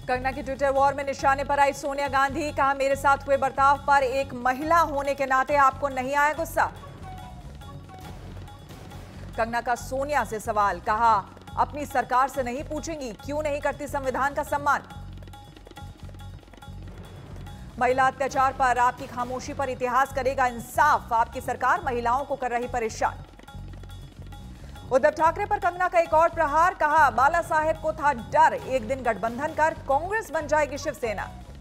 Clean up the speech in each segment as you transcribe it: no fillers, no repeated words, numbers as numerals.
कंगना की Twitter war में निशाने पर आई सोनिया गांधी। कहा, मेरे साथ हुए बर्ताव पर एक महिला होने के नाते आपको नहीं आया गुस्सा। कंगना का सोनिया से सवाल। कहा, अपनी सरकार से नहीं पूछेंगी क्यों नहीं करती संविधान का सम्मान। महिला अत्याचार पर आपकी खामोशी पर इतिहास करेगा इंसाफ। आपकी सरकार महिलाओं को कर रही परेशान। उद्धव ठाकरे पर कंगना का एक और प्रहार। कहा, बाला साहेब को था डर, एक दिन गठबंधन कर कांग्रेस बन जाएगी शिवसेना।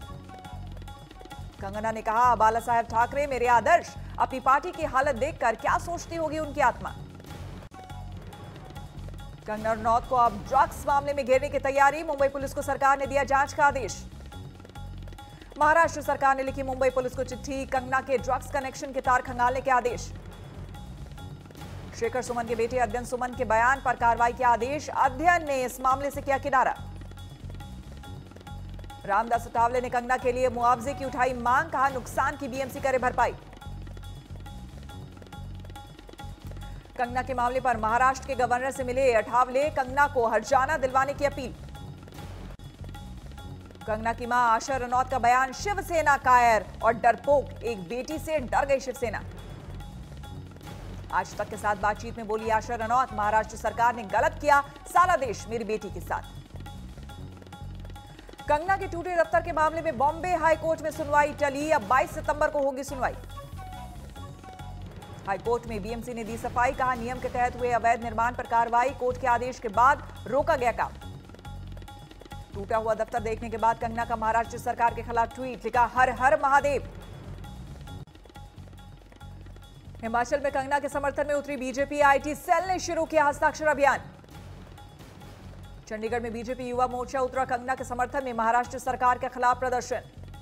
कंगना ने कहा, बाला साहेब ठाकरे मेरे आदर्श। अपनी पार्टी की हालत देखकर क्या सोचती होगी उनकी आत्मा। कंगना रनौत को अब ड्रग्स मामले में घेरने की तैयारी। मुंबई पुलिस को सरकार ने दिया जांच का आदेश। महाराष्ट्र सरकार ने लिखी मुंबई पुलिस को चिट्ठी। कंगना के ड्रग्स कनेक्शन के तार खंगालने के आदेश। शेखर सुमन के बेटे अध्ययन सुमन के बयान पर कार्रवाई के आदेश। अध्ययन ने इस मामले से किया किनारा। रामदास अठावले ने कंगना के लिए मुआवजे की उठाई मांग। कहा, नुकसान की बीएमसी करे भरपाई। कंगना के मामले पर महाराष्ट्र के गवर्नर से मिले अठावले। कंगना को हर्जाना दिलवाने की अपील। कंगना की मां आशा रनौत का बयान। शिवसेना कायर और डरपोक, एक बेटी से डर गई शिवसेना। आज तक के साथ बातचीत में बोली आशा रनौत, महाराष्ट्र सरकार ने गलत किया, सारा देश मेरी बेटी के साथ। कंगना के टूटे दफ्तर के मामले में बॉम्बे हाईकोर्ट में सुनवाई टली। अब 22 सितंबर को होगी सुनवाई। हाईकोर्ट में बीएमसी ने दी सफाई। कहा, नियम के तहत हुए अवैध निर्माण पर कार्रवाई। कोर्ट के आदेश के बाद रोका गया काम। टूटा हुआ दफ्तर देखने के बाद कंगना का महाराष्ट्र सरकार के खिलाफ ट्वीट। लिखा, हर हर महादेव। हिमाचल में कंगना के समर्थन में उतरी बीजेपी। आईटी सेल ने शुरू किया हस्ताक्षर अभियान। चंडीगढ़ में बीजेपी युवा मोर्चा उतरा। कंगना के समर्थन में महाराष्ट्र सरकार के खिलाफ प्रदर्शन।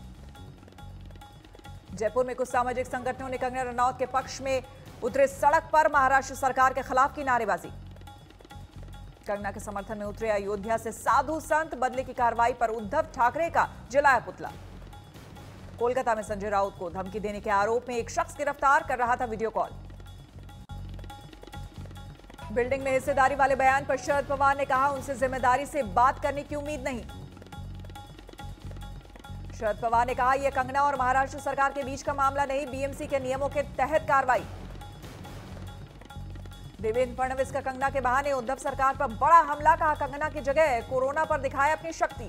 जयपुर में कुछ सामाजिक संगठनों ने कंगना रनौत के पक्ष में उतरे सड़क पर महाराष्ट्र सरकार के खिलाफ की नारेबाजी। कंगना के समर्थन में उतरे अयोध्या से साधु संत। बदले की कार्रवाई पर उद्धव ठाकरे का जलाया पुतला। कोलकाता में संजय राउत को धमकी देने के आरोप में एक शख्स गिरफ्तार कर रहा था वीडियो कॉल। बिल्डिंग में हिस्सेदारी वाले बयान पर शरद पवार ने कहा, उनसे जिम्मेदारी से बात करने की उम्मीद नहीं। शरद पवार ने कहा, यह कंगना और महाराष्ट्र सरकार के बीच का मामला नहीं, बीएमसी के नियमों के तहत कार्रवाई। देवेंद्र फडणवीस का कंगना के बहाने उद्धव सरकार पर बड़ा हमला। कहा, कंगना की जगह कोरोना पर दिखाए अपनी शक्ति।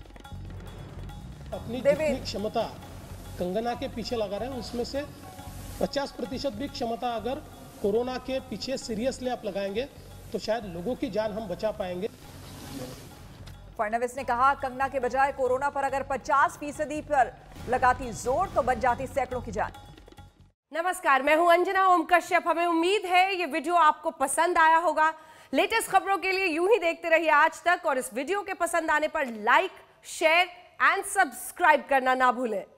अपनी जितनी क्षमता कंगना के पीछे लगा रहे हैं उसमें से 50% भी क्षमता अगर कोरोना के पीछे सीरियसली आप लगाएंगे तो शायद लोगों की जान हम बचा पाएंगे। फडणवीस ने कहा, कंगना के बजाय कोरोना पर अगर 50% पर लगाती जोर तो बच जाती सैकड़ों की जान। नमस्कार, मैं हूं अंजना ओम कश्यप। हमें उम्मीद है ये वीडियो आपको पसंद आया होगा। लेटेस्ट खबरों के लिए यूं ही देखते रहिए आज तक और इस वीडियो के पसंद आने पर लाइक, शेयर एंड सब्सक्राइब करना ना भूलें।